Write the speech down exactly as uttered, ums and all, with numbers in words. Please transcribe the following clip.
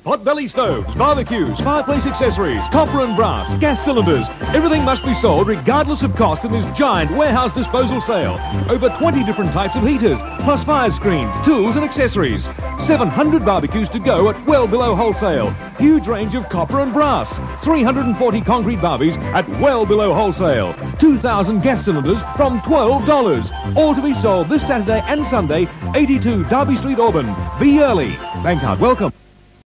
Potbelly stoves, barbecues, fireplace accessories, copper and brass, gas cylinders. Everything must be sold regardless of cost in this giant warehouse disposal sale. Over twenty different types of heaters, plus fire screens, tools and accessories. seven hundred barbecues to go at well below wholesale. Huge range of copper and brass. three hundred forty concrete barbies at well below wholesale. two thousand gas cylinders from twelve dollars. All to be sold this Saturday and Sunday, eighty-two Derby Street, Auburn. Be early. Bankcard welcome.